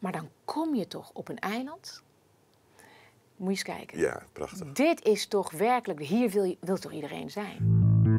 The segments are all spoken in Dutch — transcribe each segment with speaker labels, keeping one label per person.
Speaker 1: Maar dan kom je toch op een eiland. Moet je eens kijken.
Speaker 2: Ja, prachtig.
Speaker 1: Dit is toch werkelijk, hier wil toch iedereen zijn?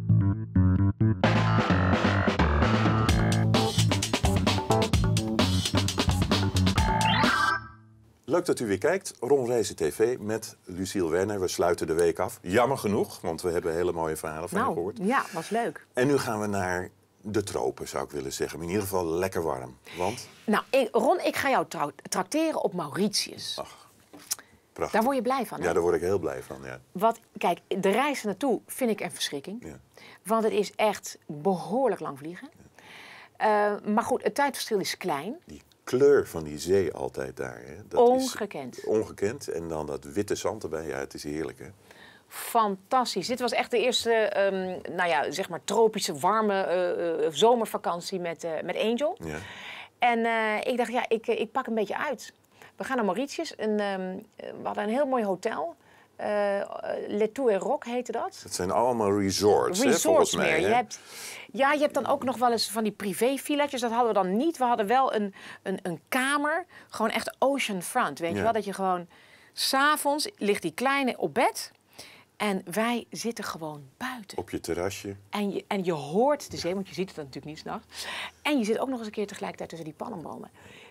Speaker 2: Leuk dat u weer kijkt. Ron Reizen TV met Luciel Werner. We sluiten de week af. Jammer genoeg, want we hebben hele mooie verhalen van je gehoord.
Speaker 1: Ja, was leuk.
Speaker 2: En nu gaan we naar de tropen, zou ik willen zeggen. Maar in ieder geval lekker warm. Want?
Speaker 1: Nou, Ron, ik ga jou trakteren op Mauritius.
Speaker 2: Ach, prachtig.
Speaker 1: Daar word je blij van, hè?
Speaker 2: Ja, daar word ik heel blij van, ja.
Speaker 1: Kijk, de reis naartoe vind ik een verschrikking.
Speaker 2: Ja.
Speaker 1: Want het is echt behoorlijk lang vliegen. Ja. Maar goed, het tijdverschil is klein.
Speaker 2: Die kleur van die zee altijd daar, hè? Dat
Speaker 1: ongekend.
Speaker 2: Is ongekend. En dan dat witte zand erbij. Ja, het is heerlijk, hè?
Speaker 1: Fantastisch. Dit was echt de eerste, zeg maar tropische, warme zomervakantie met Angel.
Speaker 2: Ja.
Speaker 1: En ik dacht, ja, ik pak een beetje uit. We gaan naar Mauritius. We hadden een heel mooi hotel. Les Tours et Roc heette dat.
Speaker 2: Het zijn allemaal resorts, hè, volgens
Speaker 1: Resorts
Speaker 2: mij.
Speaker 1: meer.
Speaker 2: Hè?
Speaker 1: Je hebt dan ook nog wel eens van die privévillaatjes. Dat hadden we dan niet. We hadden wel een kamer. Gewoon echt oceanfront, weet je wel. Dat je gewoon... 's avonds ligt die kleine op bed. En wij zitten gewoon buiten.
Speaker 2: Op je terrasje.
Speaker 1: En je hoort de zee, want je ziet het natuurlijk niet 's nachts. En je zit ook nog eens een keer tegelijkertijd tussen die palmbomen.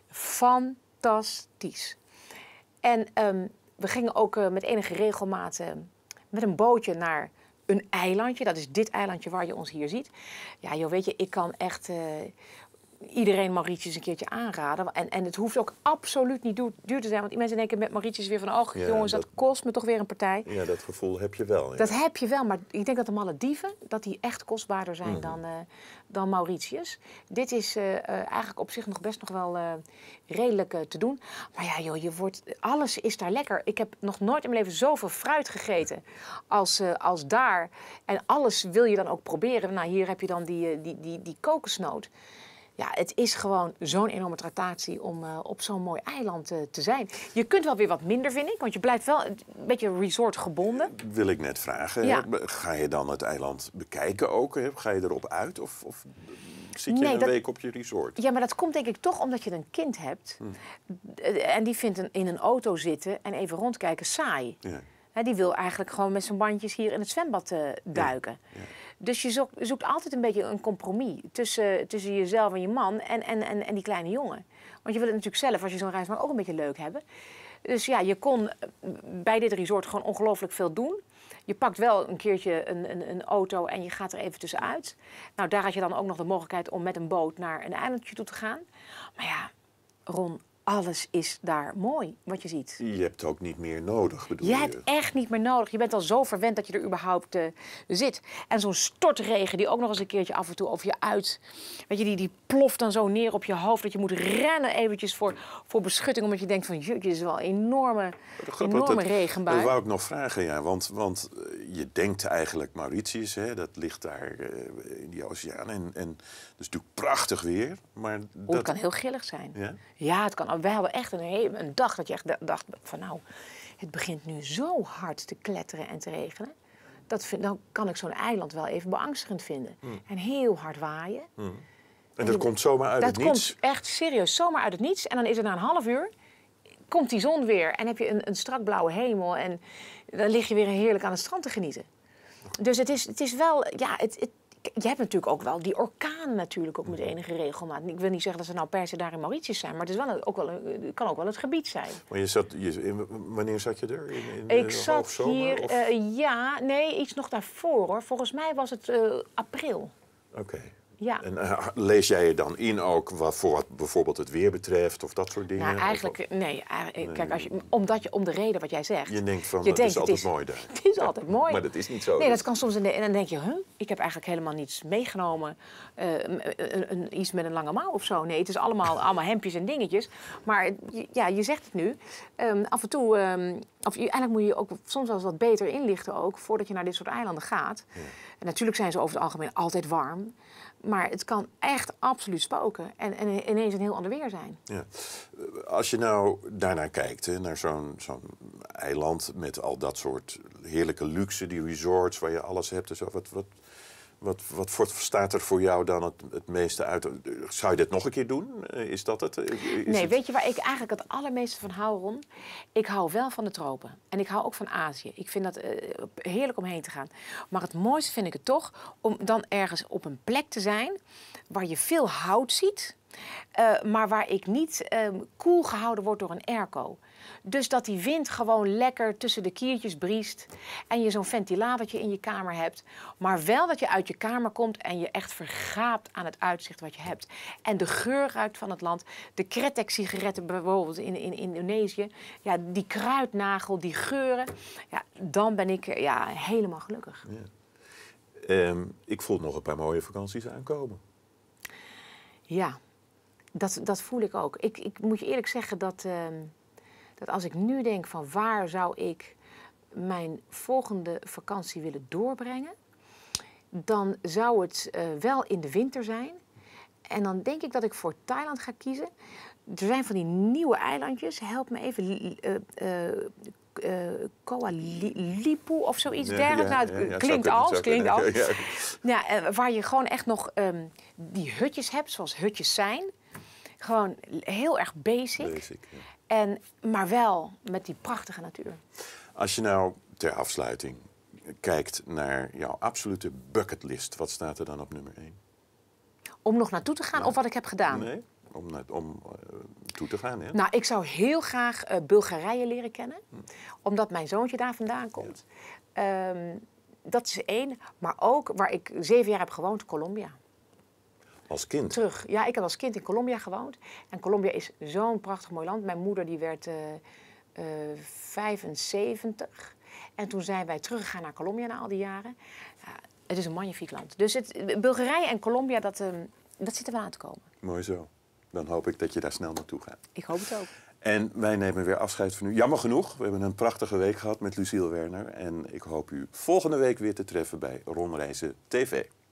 Speaker 1: Fantastisch. En we gingen ook met enige regelmaat met een bootje naar een eilandje. Dat is dit eilandje waar je ons hier ziet. Ja, joh, weet je, ik kan echt iedereen Mauritius een keertje aanraden. En het hoeft ook absoluut niet duur te zijn. Want die mensen denken met Mauritius weer van... oh, jongens, dat kost me toch weer een partij.
Speaker 2: Ja, dat gevoel heb je wel. Ja.
Speaker 1: Dat heb je wel, maar ik denk dat de Malediven... dat die echt kostbaarder zijn dan Mauritius. Dit is eigenlijk op zich nog best nog wel redelijk te doen. Maar ja, joh, alles is daar lekker. Ik heb nog nooit in mijn leven zoveel fruit gegeten als daar. En alles wil je dan ook proberen. Nou, hier heb je dan die kokosnoot. Ja, het is gewoon zo'n enorme tractatie om op zo'n mooi eiland te zijn. Je kunt wel weer wat minder, vind ik, want je blijft wel een beetje resort gebonden.
Speaker 2: Wil ik net vragen.
Speaker 1: Ja.
Speaker 2: Ga je dan het eiland bekijken ook? Hè? Ga je erop uit? Of zit je een week op je resort?
Speaker 1: Ja, maar dat komt denk ik toch omdat je een kind hebt. En die vindt in een auto zitten en even rondkijken saai. Ja. Die wil eigenlijk gewoon met zijn bandjes hier in het zwembad duiken. Ja. Ja. Dus je zoekt altijd een beetje een compromis tussen jezelf en je man en die kleine jongen. Want je wil het natuurlijk zelf, als je zo'n reis maakt, ook een beetje leuk hebben. Dus ja, je kon bij dit resort gewoon ongelooflijk veel doen. Je pakt wel een keertje een auto en je gaat er even tussenuit. Nou, daar had je dan ook nog de mogelijkheid om met een boot naar een eilandje toe te gaan. Maar ja, Ron... alles is daar mooi, wat je ziet.
Speaker 2: Je hebt ook niet meer nodig, bedoel je?
Speaker 1: Je hebt echt niet meer nodig. Je bent al zo verwend dat je er überhaupt zit. En zo'n stortregen die ook nog eens een keertje af en toe over je uit... Weet je, die ploft dan zo neer op je hoofd... dat je moet rennen eventjes voor beschutting... omdat je denkt van, jeetje, dit is wel een enorme regenbui.
Speaker 2: Dat wou ik nog vragen, ja. Want je denkt eigenlijk Mauritius, hè, dat ligt daar in die oceaan. En dat is natuurlijk prachtig weer. Maar
Speaker 1: het kan heel grillig zijn.
Speaker 2: Ja?
Speaker 1: Ja, het kan. Wij hadden echt een dag dat je echt dacht van nou, het begint nu zo hard te kletteren en te regenen. Dan kan ik zo'n eiland wel even beangstigend vinden. En heel hard waaien.
Speaker 2: En dat komt zomaar uit het niets?
Speaker 1: Dat komt echt serieus zomaar uit het niets. En dan is het na een half uur, komt die zon weer en heb je een strak blauwe hemel. En dan lig je weer heerlijk aan het strand te genieten. Dus het is wel, ja, je hebt natuurlijk ook wel die orkanen natuurlijk ook met enige regelmaat. Ik wil niet zeggen dat ze nou per se daar in Mauritius zijn, maar het is wel kan ook wel het gebied zijn.
Speaker 2: Maar wanneer zat je er?
Speaker 1: Ik zat hier, iets nog daarvoor hoor. Volgens mij was het april.
Speaker 2: Oké.
Speaker 1: Ja.
Speaker 2: En lees jij je dan in ook voor wat bijvoorbeeld het weer betreft of dat soort dingen?
Speaker 1: Nou, eigenlijk, nee. Kijk, om de reden wat jij zegt.
Speaker 2: Je denkt van, het is altijd mooi daar.
Speaker 1: Het is altijd mooi.
Speaker 2: Maar dat is niet zo.
Speaker 1: Nee, dat kan soms. En dan denk je, ik heb eigenlijk helemaal niets meegenomen. Iets met een lange mouw of zo. Nee, het is allemaal hemdjes en dingetjes. Maar ja, je zegt het nu. Af en toe, eigenlijk moet je ook soms wel eens wat beter inlichten ook, voordat je naar dit soort eilanden gaat. Ja. En natuurlijk zijn ze over het algemeen altijd warm. Maar het kan echt absoluut spoken en ineens een heel ander weer zijn. Ja.
Speaker 2: Als je nou daarnaar kijkt, hè, naar zo'n eiland met al dat soort heerlijke luxe, die resorts waar je alles hebt en zo. Wat staat er voor jou dan het meeste uit? Zou je dit nog een keer doen? Is dat het?
Speaker 1: Weet je waar ik eigenlijk het allermeeste van hou, Ron? Ik hou wel van de tropen. En ik hou ook van Azië. Ik vind dat heerlijk om heen te gaan. Maar het mooiste vind ik het toch om dan ergens op een plek te zijn waar je veel hout ziet, maar waar ik niet koel gehouden word door een airco. Dus dat die wind gewoon lekker tussen de kiertjes briest en je zo'n ventilatortje in je kamer hebt. Maar wel dat je uit je kamer komt en je echt vergaapt aan het uitzicht wat je hebt. En de geur ruikt van het land. De Kretek-sigaretten bijvoorbeeld in Indonesië. Ja, die kruidnagel, die geuren. Ja, dan ben ik helemaal gelukkig.
Speaker 2: Ja. Ik voel nog een paar mooie vakanties aankomen.
Speaker 1: Ja, dat voel ik ook. Ik moet je eerlijk zeggen dat als ik nu denk van waar zou ik mijn volgende vakantie willen doorbrengen, dan zou het wel in de winter zijn. En dan denk ik dat ik voor Thailand ga kiezen. Er zijn van die nieuwe eilandjes. Help me even. Koh Lipu of zoiets dergelijks. Het klinkt als. Ja, waar je gewoon echt nog die hutjes hebt, zoals hutjes zijn. Gewoon heel erg basic. Ja. Maar wel met die prachtige natuur.
Speaker 2: Als je nou ter afsluiting kijkt naar jouw absolute bucketlist, wat staat er dan op nummer 1?
Speaker 1: Om nog naartoe te gaan of wat ik heb gedaan?
Speaker 2: Nee, om toe te gaan. Hè?
Speaker 1: Nou, ik zou heel graag Bulgarije leren kennen. Omdat mijn zoontje daar vandaan komt. Ja. Dat is 1. Maar ook waar ik 7 jaar heb gewoond, Colombia.
Speaker 2: Als kind?
Speaker 1: Terug. Ja, ik heb als kind in Colombia gewoond. En Colombia is zo'n prachtig mooi land. Mijn moeder die werd 75. En toen zijn wij teruggegaan naar Colombia na al die jaren. Het is een magnifiek land. Dus Bulgarije en Colombia, dat zit er wel aan te komen.
Speaker 2: Mooi zo. Dan hoop ik dat je daar snel naartoe gaat.
Speaker 1: Ik hoop het ook.
Speaker 2: En wij nemen weer afscheid van u. Jammer genoeg, we hebben een prachtige week gehad met Luciel Werner. En ik hoop u volgende week weer te treffen bij Ron Reizen TV.